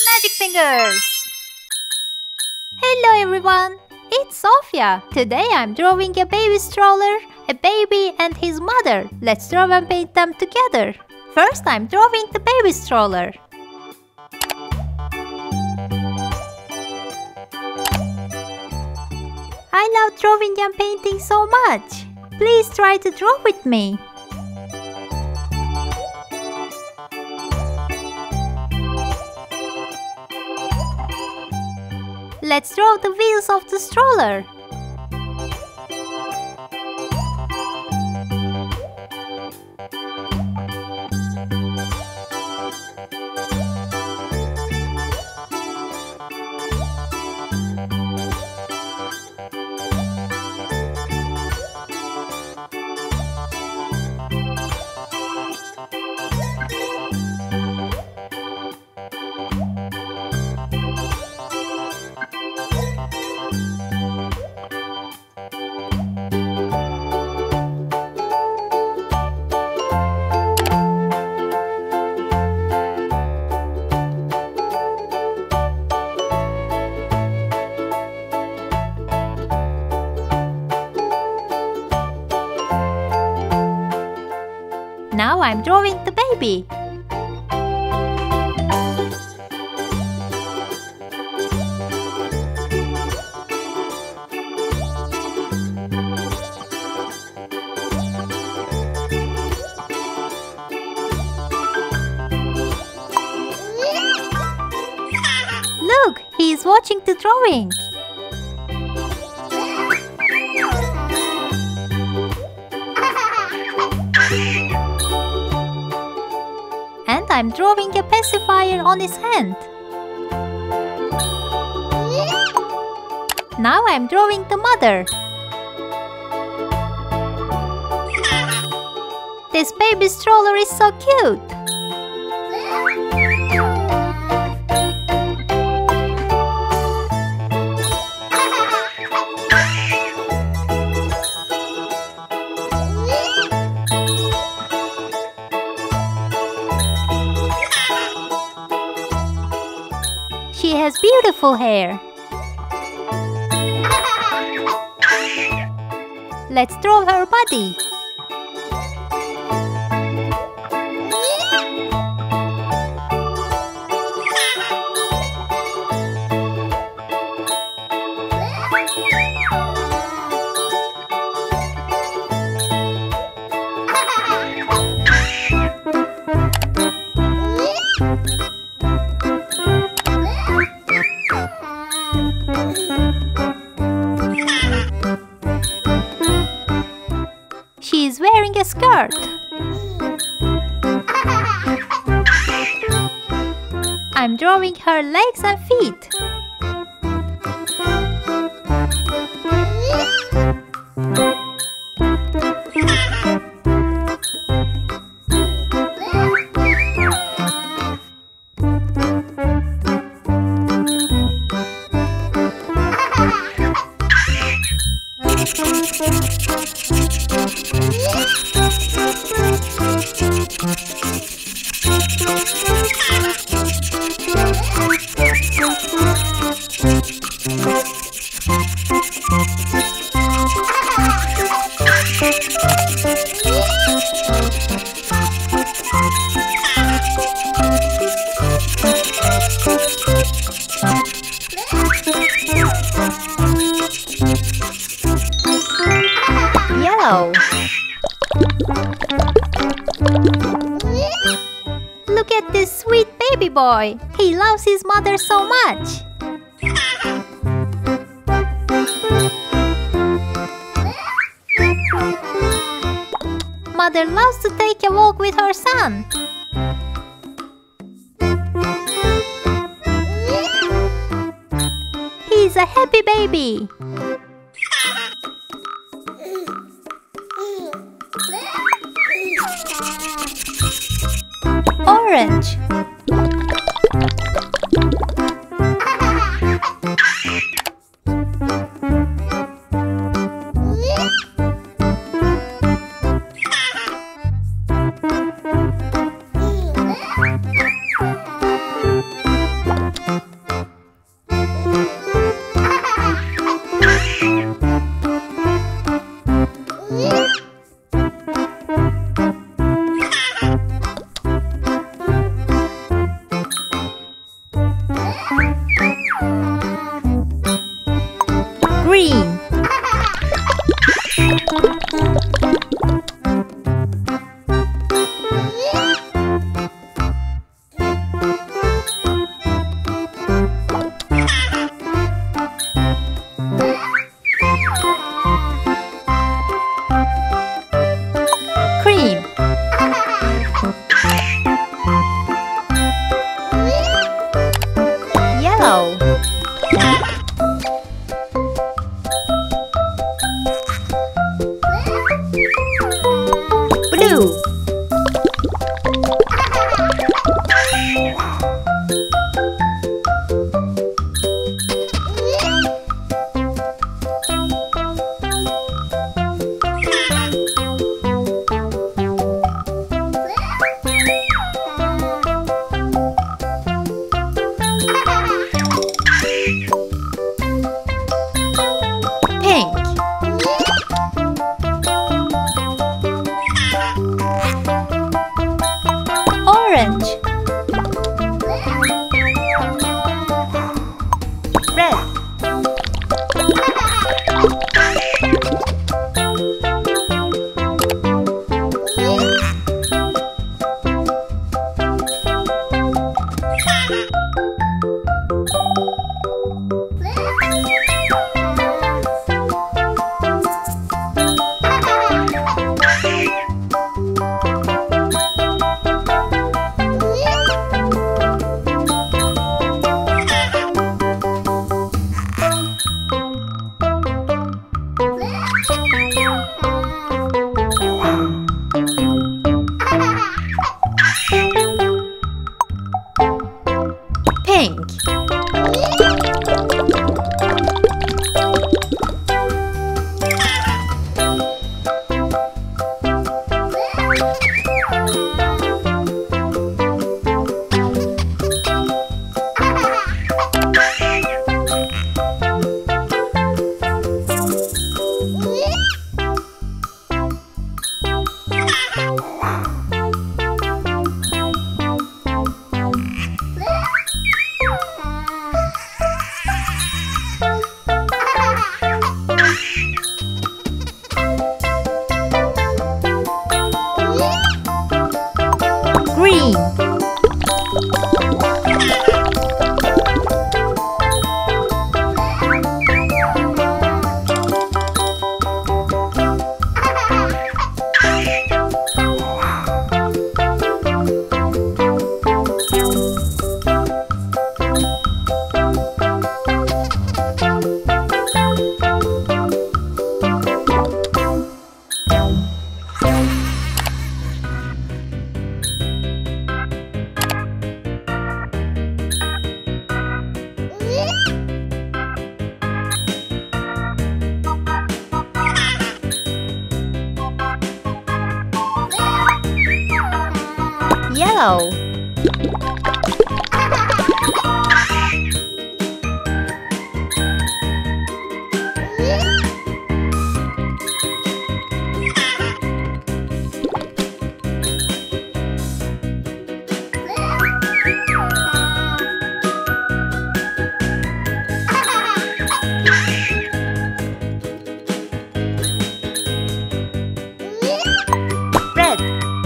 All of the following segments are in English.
Magic Fingers! Hello everyone! It's Sofia! Today I'm drawing a baby stroller, a baby and his mother. Let's draw and paint them together. First I'm drawing the baby stroller. I love drawing and painting so much. Please try to draw with me. Let's draw the wheels of the stroller. Now I'm drawing the baby. Look, he is watching the drawing. And I'm drawing a pacifier on his hand. Now I'm drawing the mother. This baby stroller is so cute. She has beautiful hair. Let's draw her body. She is wearing a skirt. I'm drawing her legs and feet. Yellow. Look at this sweet baby boy. He loves his mother so much. Mother loves to take a walk with her son. He's a happy baby. Orange. Pink. Green. Yellow. Red.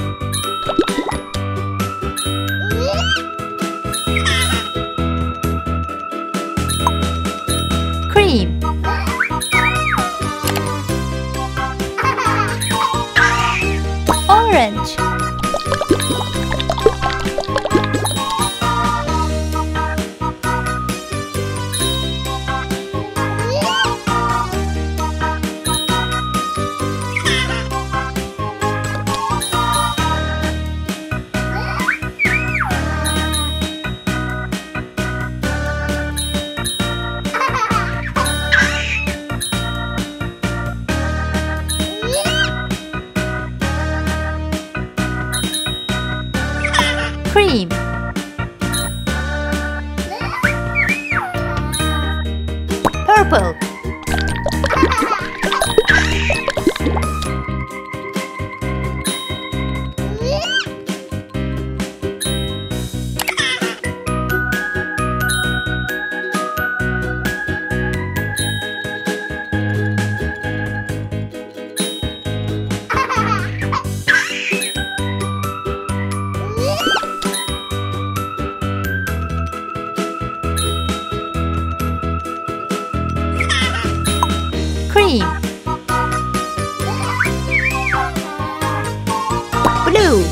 Cream. Orange. Cream. Purple. Cream. Blue.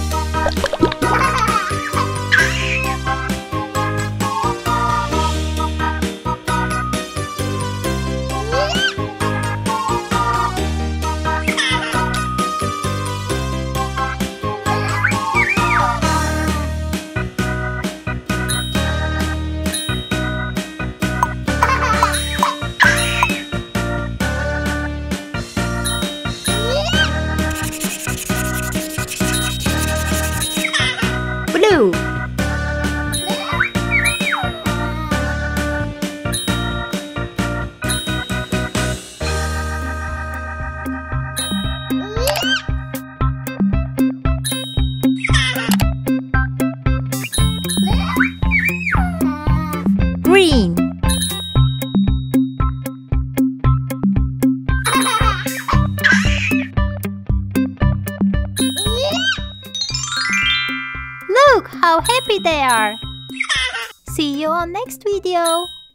Blue. Green. Look how happy they are. See you on next video.